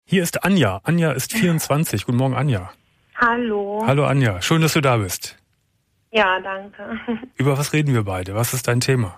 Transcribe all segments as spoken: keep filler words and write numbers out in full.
Hier ist Anja. Anja ist vierundzwanzig. Guten Morgen, Anja. Hallo. Hallo, Anja. Schön, dass du da bist. Ja, danke. Über was reden wir beide? Was ist dein Thema?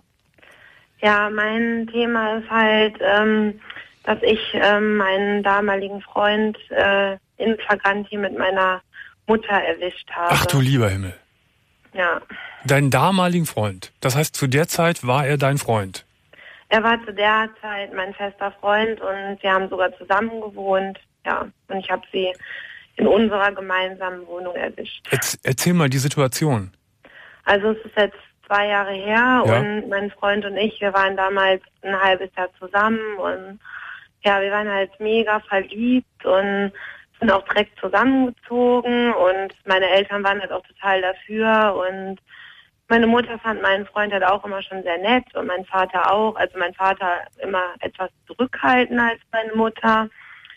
Ja, mein Thema ist halt, ähm, dass ich ähm, meinen damaligen Freund äh, in Flagranti mit meiner Mutter erwischt habe. Ach du lieber Himmel. Ja. Deinen damaligen Freund. Das heißt, zu der Zeit war er dein Freund. Er war zu der Zeit mein fester Freund und wir haben sogar zusammen gewohnt. Ja, und ich habe sie in unserer gemeinsamen Wohnung erwischt. Erz- Erzähl mal die Situation. Also es ist jetzt zwei Jahre her Ja. und mein Freund und ich, wir waren damals ein halbes Jahr zusammen und ja, wir waren halt mega verliebt und sind auch direkt zusammengezogen und meine Eltern waren halt auch total dafür und meine Mutter fand meinen Freund halt auch immer schon sehr nett und mein Vater auch. Also mein Vater immer etwas zurückhaltender als meine Mutter.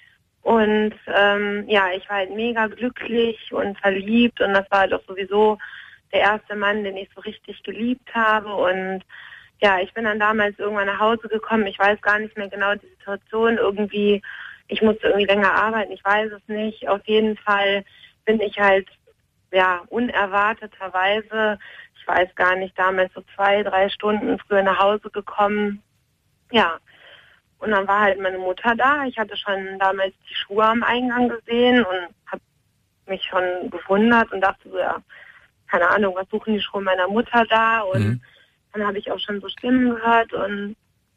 Und ähm, ja, ich war halt mega glücklich und verliebt und das war halt auch sowieso der erste Mann, den ich so richtig geliebt habe. Und ja, ich bin dann damals irgendwann nach Hause gekommen. Ich weiß gar nicht mehr genau die Situation. Irgendwie, ich musste irgendwie länger arbeiten. Ich weiß es nicht. Auf jeden Fall bin ich halt, ja, unerwarteterweise, ich weiß gar nicht, damals so zwei, drei Stunden früher nach Hause gekommen. Ja, und dann war halt meine Mutter da. Ich hatte schon damals die Schuhe am Eingang gesehen und habe mich schon gewundert und dachte so, ja, keine Ahnung, was suchen die Schuhe meiner Mutter da? Und Mhm. dann habe ich auch schon so Stimmen gehört und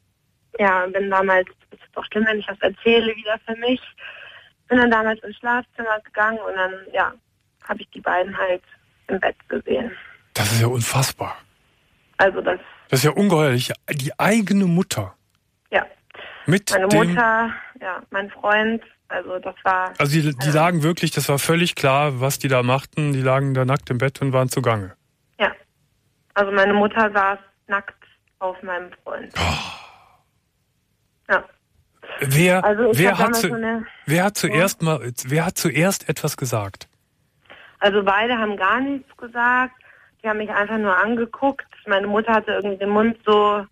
ja, bin damals, es ist doch schlimm, wenn ich das erzähle, wieder für mich, bin dann damals ins Schlafzimmer gegangen und dann, ja, habe ich die beiden halt im Bett gesehen. Das ist ja unfassbar. Also das, Das ist ja ungeheuerlich. Die eigene Mutter. ja, Mit meine dem... Mutter, ja, mein Freund, also das war... Also die, die lagen wirklich, das war völlig klar, was die da machten. Die lagen da nackt im Bett und waren zugange. Ja, also meine Mutter saß nackt auf meinem Freund. Ja. Wer, Also ich wer, hab hat, damals zu, so eine- wer hat zuerst mal, wer hat zuerst etwas gesagt? Also beide haben gar nichts gesagt. Die haben mich einfach nur angeguckt. Meine Mutter hatte irgendwie den Mund so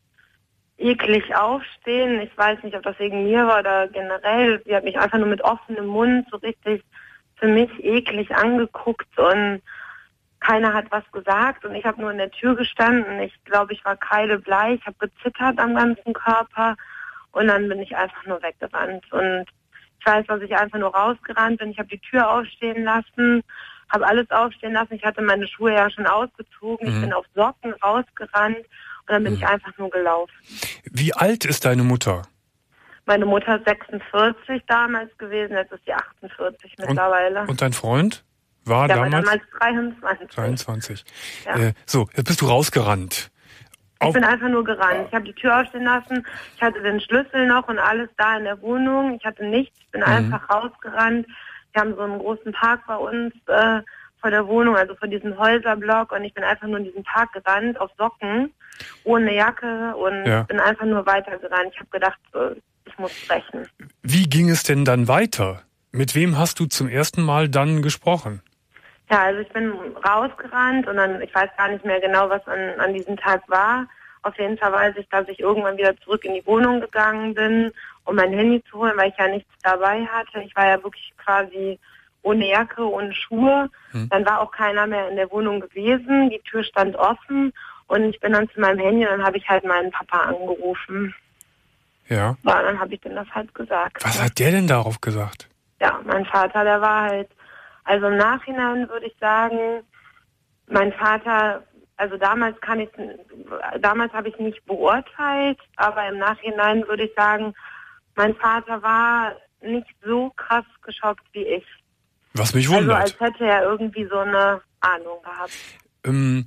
eklig aufstehen. Ich weiß nicht, ob das wegen mir war oder generell. Sie hat mich einfach nur mit offenem Mund so richtig für mich eklig angeguckt und keiner hat was gesagt und ich habe nur in der Tür gestanden. Ich glaube, ich war kreidebleich, ich habe gezittert am ganzen Körper und dann bin ich einfach nur weggerannt. Und ich weiß, dass ich einfach nur rausgerannt bin. Ich habe die Tür aufstehen lassen, habe alles aufstehen lassen. Ich hatte meine Schuhe ja schon ausgezogen. Mhm. Ich bin auf Socken rausgerannt und dann bin Mhm. ich einfach nur gelaufen. Wie alt ist deine Mutter? Meine Mutter ist sechsundvierzig damals gewesen, jetzt ist sie achtundvierzig mittlerweile. Und dein Freund war Der war damals? damals dreiundzwanzig. dreiundzwanzig. Ja. Äh, so, jetzt bist du rausgerannt. Ich Auf, bin einfach nur gerannt. Ich habe die Tür aufstehen lassen. Ich hatte den Schlüssel noch und alles da in der Wohnung. Ich hatte nichts. Ich bin Mhm. einfach rausgerannt. Wir haben so einen großen Park bei uns äh, vor der Wohnung, also vor diesem Häuserblock. Und ich bin einfach nur in diesen Park gerannt, auf Socken, ohne Jacke und Ja. bin einfach nur weitergerannt. Ich habe gedacht, äh, ich muss brechen. wie ging es denn dann weiter? Mit wem hast du zum ersten Mal dann gesprochen? Ja, also ich bin rausgerannt und dann, ich weiß gar nicht mehr genau, was an, an diesem Tag war. Auf jeden Fall weiß ich, dass ich irgendwann wieder zurück in die Wohnung gegangen bin, um mein Handy zu holen, weil ich ja nichts dabei hatte. Ich war ja wirklich quasi ohne Jacke, ohne Schuhe. Hm. Dann war auch keiner mehr in der Wohnung gewesen. Die Tür stand offen und ich bin dann zu meinem Handy und dann habe ich halt meinen Papa angerufen. Ja. Ja, dann habe ich dem das halt gesagt. Was hat der denn darauf gesagt? Ja, mein Vater, der war halt, also im Nachhinein würde ich sagen, mein Vater, also damals kann ich, damals habe ich nicht beurteilt, aber im Nachhinein würde ich sagen, mein Vater war nicht so krass geschockt wie ich. Was mich Also wundert. als hätte er irgendwie so eine Ahnung gehabt. Ähm,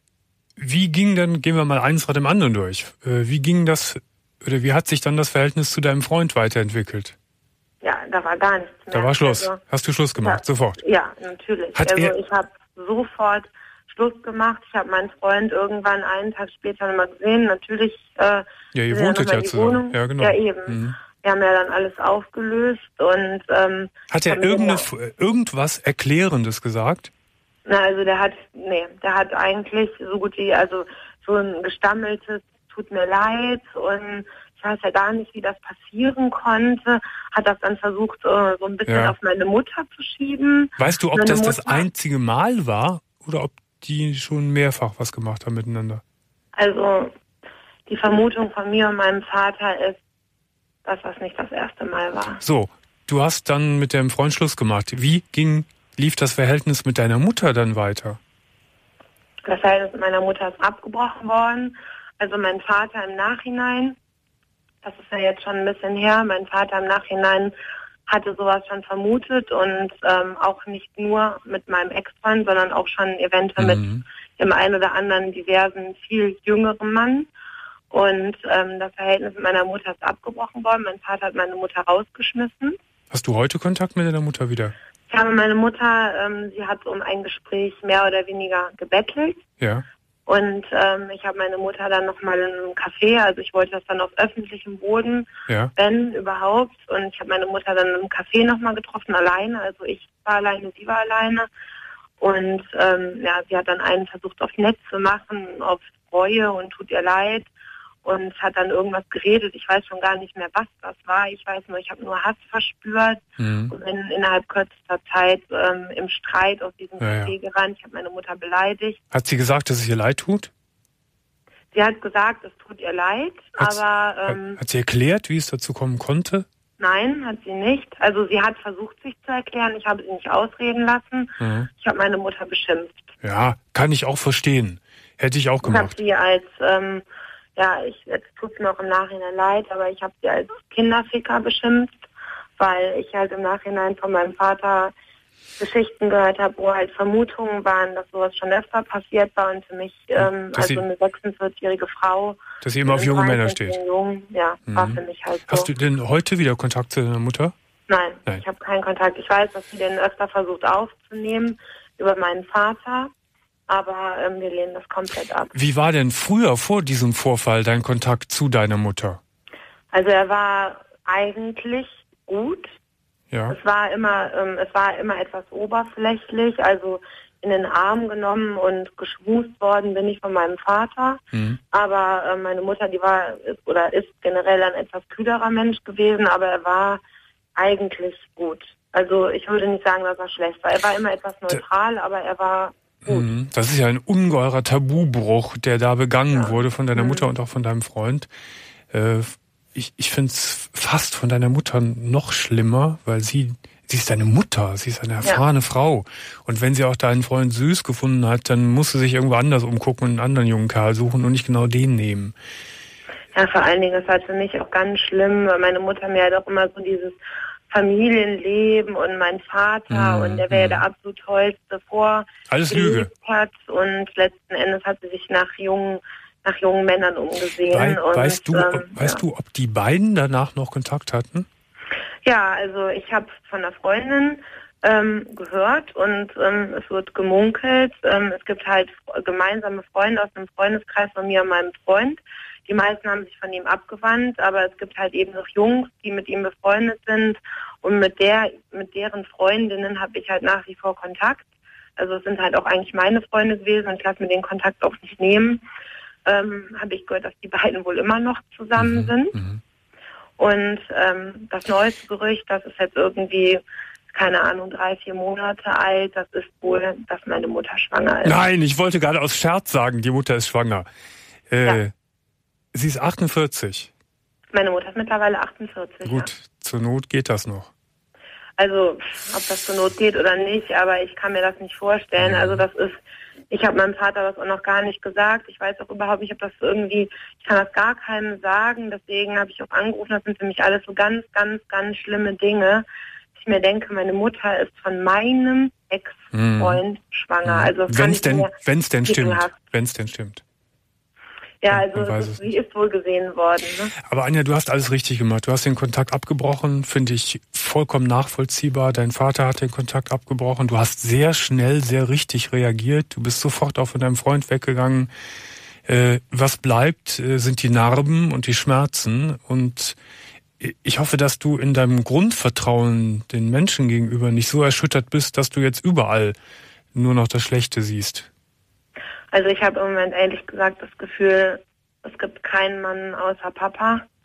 wie ging denn, gehen wir mal eins nach dem anderen durch, äh, wie ging das, oder wie hat sich dann das Verhältnis zu deinem Freund weiterentwickelt? Ja, da war gar nichts mehr. Da war Schluss. Also, Hast du Schluss gemacht, ja, sofort? Ja, natürlich. Hat also er- ich habe sofort Schluss gemacht. Ich habe meinen Freund irgendwann einen Tag später nochmal gesehen. Natürlich. Äh, Ja, ihr sind wir wohntet noch mal ja in die zusammen. Wohnung. Ja, genau. Ja, eben. Mhm. Wir haben ja dann alles aufgelöst und ähm, Hat er haben den irgendeine, dann- irgendwas Erklärendes gesagt? Na, also der hat, nee, der hat eigentlich so gut wie, also so ein gestammeltes, tut mir leid und ich weiß ja gar nicht, wie das passieren konnte, hat das dann versucht, äh, so ein bisschen Ja. auf meine Mutter zu schieben. Weißt du, ob Meine das das Mutter- einzige Mal war oder ob die schon mehrfach was gemacht haben miteinander? Also die Vermutung von mir und meinem Vater ist, dass das nicht das erste Mal war. So, du hast dann mit deinem Freund Schluss gemacht. Wie ging, lief das Verhältnis mit deiner Mutter dann weiter? Das Verhältnis mit meiner Mutter ist abgebrochen worden. Also mein Vater im Nachhinein, das ist ja jetzt schon ein bisschen her, mein Vater im Nachhinein hatte sowas schon vermutet und ähm, auch nicht nur mit meinem Ex-Freund, sondern auch schon eventuell Mhm. mit dem einen oder anderen diversen, viel jüngeren Mann. Und ähm, das Verhältnis mit meiner Mutter ist abgebrochen worden. Mein Vater hat meine Mutter rausgeschmissen. Hast du heute Kontakt mit deiner Mutter wieder? Ich habe meine Mutter, ähm, sie hat um ein Gespräch mehr oder weniger gebettelt. Ja. Und ähm, ich habe meine Mutter dann nochmal in einem Café, also ich wollte das dann auf öffentlichem Boden, Ja. wenn überhaupt. Und ich habe meine Mutter dann im Café nochmal getroffen, alleine. Also ich war alleine, sie war alleine. Und ähm, ja, sie hat dann einen versucht, auf nett zu machen, auf Reue und tut ihr leid. Und hat dann irgendwas geredet. Ich weiß schon gar nicht mehr, was das war. Ich weiß nur, ich habe nur Hass verspürt. Mhm. Und bin innerhalb kürzester Zeit ähm, im Streit aus diesem Ja, Café ja. gerannt. Ich habe meine Mutter beleidigt. Hat sie gesagt, dass es ihr leid tut? Sie hat gesagt, es tut ihr leid, Hat's- aber ähm, Hat, hat sie erklärt, wie es dazu kommen konnte? nein, hat sie nicht. Also sie hat versucht, sich zu erklären. Ich habe sie nicht ausreden lassen. Mhm. Ich habe meine Mutter beschimpft. Ja, kann ich auch verstehen. Hätte ich auch Ich habe gemacht. sie als, ähm, ja, ich, es tut mir auch im Nachhinein leid, aber ich habe sie als Kinderficker beschimpft, weil ich halt im Nachhinein von meinem Vater Geschichten gehört habe, wo halt Vermutungen waren, dass sowas schon öfter passiert war und für mich, ähm, Dass also sie- eine sechsundvierzig-jährige Frau, Dass sie immer auf mit junge einem Männer dreißigjährigen steht. Jungen, ja, war Mhm. für mich halt so. Hast du denn heute wieder Kontakt zu deiner Mutter? Nein, Nein. ich habe keinen Kontakt. Ich weiß, dass sie den öfter versucht aufzunehmen über meinen Vater, aber ähm, wir lehnen das komplett ab. Wie war denn früher, vor diesem Vorfall, dein Kontakt zu deiner Mutter? Also er war eigentlich gut. Ja. Es war immer, ähm, es war immer etwas oberflächlich, also in den Arm genommen und geschmust worden bin ich von meinem Vater. Mhm. Aber äh, meine Mutter, die war ist, oder ist generell ein etwas kühlerer Mensch gewesen, aber er war eigentlich gut. Also ich würde nicht sagen, dass er schlecht war. Er war immer etwas neutral, aber er war gut. Mhm. Das ist ja ein ungeheurer Tabubruch, der da begangen Ja. wurde von deiner Mhm. Mutter und auch von deinem Freund. Äh, ich ich finde es fast von deiner Mutter noch schlimmer, weil sie, sie ist deine Mutter, sie ist eine erfahrene Frau. Und wenn sie auch deinen Freund süß gefunden hat, dann muss sie sich irgendwo anders umgucken und einen anderen jungen Kerl suchen und nicht genau den nehmen. Ja, vor allen Dingen ist halt für mich auch ganz schlimm, weil meine Mutter mir halt auch immer so dieses Familienleben und mein Vater Mhm, und der wäre ja mhm. der absolut tollste vor Alles Lüge. gelebt hat und letzten Endes hat sie sich nach jungen nach jungen Männern umgesehen. Wei und, weißt du, ähm, ob, weißt ja. du, ob die beiden danach noch Kontakt hatten? Ja, also ich habe von einer Freundin ähm, gehört und ähm, es wird gemunkelt. Ähm, es gibt halt gemeinsame Freunde aus dem Freundeskreis von mir und meinem Freund. Die meisten haben sich von ihm abgewandt, aber es gibt halt eben noch Jungs, die mit ihm befreundet sind und mit der, mit deren Freundinnen habe ich halt nach wie vor Kontakt. Also es sind halt auch eigentlich meine Freunde gewesen und ich lasse mir den Kontakt auch nicht nehmen. Ähm, habe ich gehört, dass die beiden wohl immer noch zusammen Mhm, sind. mhm. Und ähm, das neueste Gerücht, das ist jetzt irgendwie, keine Ahnung, drei, vier Monate alt, das ist wohl, dass meine Mutter schwanger ist. Nein, ich wollte gerade aus Scherz sagen, die Mutter ist schwanger. Äh, Ja. Sie ist achtundvierzig. Meine Mutter ist mittlerweile achtundvierzig. Gut, Ja. zur Not geht das noch. Also, ob das zur Not geht oder nicht, aber ich kann mir das nicht vorstellen. Mhm. Also das ist, ich habe meinem Vater das auch noch gar nicht gesagt. Ich weiß auch überhaupt nicht, ob das irgendwie, ich kann das gar keinem sagen. Deswegen habe ich auch angerufen. Das sind für mich alles so ganz, ganz, ganz schlimme Dinge. Ich mir denke, meine Mutter ist von meinem Ex-Freund schwanger. Also das kann Wenn es ich denn, mir wenn's denn stimmt. ekelhaft. Wenn es denn stimmt. Ja, Man- man also weiß es es ist, sie ist wohl gesehen worden. Ne? Aber Anja, du hast alles richtig gemacht. Du hast den Kontakt abgebrochen, finde ich vollkommen nachvollziehbar. Dein Vater hat den Kontakt abgebrochen. Du hast sehr schnell, sehr richtig reagiert. Du bist sofort auch von deinem Freund weggegangen. Äh, was bleibt, äh, sind die Narben und die Schmerzen. Und ich hoffe, dass du in deinem Grundvertrauen den Menschen gegenüber nicht so erschüttert bist, dass du jetzt überall nur noch das Schlechte siehst. Also ich habe im Moment ehrlich gesagt das Gefühl, es gibt keinen Mann außer Papa.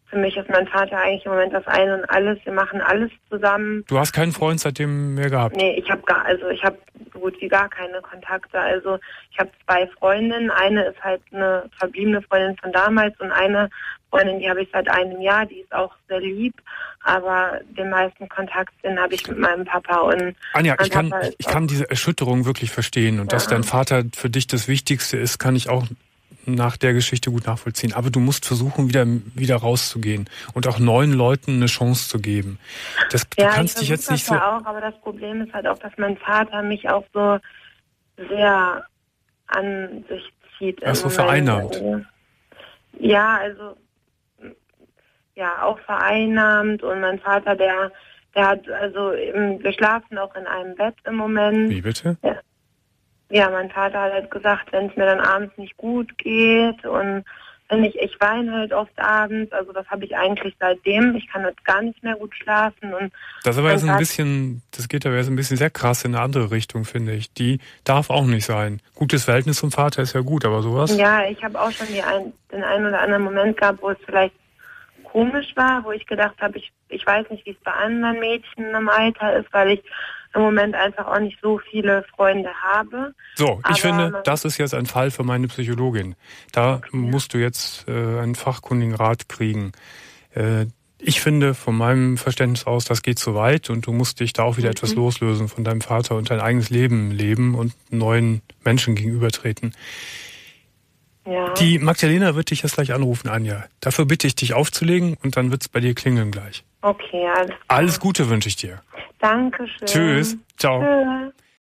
für mich ist mein Vater eigentlich im Moment das Ein und Alles. Wir machen alles zusammen. Du hast keinen Freund seitdem mehr gehabt? Nee, ich habe gar, also ich habe so gut wie gar keine Kontakte. Also ich habe zwei Freundinnen. Eine ist halt eine verbliebene Freundin von damals und eine Freundin, die habe ich seit einem Jahr. Die ist auch sehr lieb, aber den meisten Kontakt, den habe ich mit meinem Papa. Und Anja, ich kann, ich kann diese Erschütterung wirklich verstehen und ja. dass dein Vater für dich das Wichtigste ist, kann ich auch nach der Geschichte gut nachvollziehen. Aber du musst versuchen, wieder wieder rauszugehen und auch neuen Leuten eine Chance zu geben. Das, ja, du kannst dich jetzt nicht so... Ja, auch, aber das Problem ist halt auch, dass mein Vater mich auch so sehr an sich zieht. Ach so, vereinnahmt. Ja, also ja, auch vereinnahmt und mein Vater, der der hat, also im, wir schlafen auch in einem Bett im Moment. Wie bitte? Ja. Ja, mein Vater hat halt gesagt, wenn es mir dann abends nicht gut geht und wenn ich, ich weine halt oft abends, also das habe ich eigentlich seitdem, ich kann jetzt gar nicht mehr gut schlafen. Und das aber jetzt ein bisschen, das geht aber jetzt ein bisschen sehr krass in eine andere Richtung, finde ich. Die darf auch nicht sein. Gutes Verhältnis zum Vater ist ja gut, aber sowas? Ja, ich habe auch schon die ein, den einen oder anderen Moment gehabt, wo es vielleicht komisch war, wo ich gedacht habe, ich, ich weiß nicht, wie es bei anderen Mädchen im Alter ist, weil ich im Moment einfach auch nicht so viele Freunde habe. So, ich Aber finde, das ist jetzt ein Fall für meine Psychologin. Da okay. musst du jetzt äh, einen fachkundigen Rat kriegen. Äh, ich finde, von meinem Verständnis aus, das geht zu weit und du musst dich da auch wieder mhm. etwas loslösen von deinem Vater und dein eigenes Leben leben und neuen Menschen gegenübertreten. Ja. Die Magdalena wird dich jetzt gleich anrufen, Anja. Dafür bitte ich dich aufzulegen und dann wird's bei dir klingeln gleich. Okay, alles klar. Alles Gute wünsche ich dir. Dankeschön. Tschüss. Ciao. Tschüss.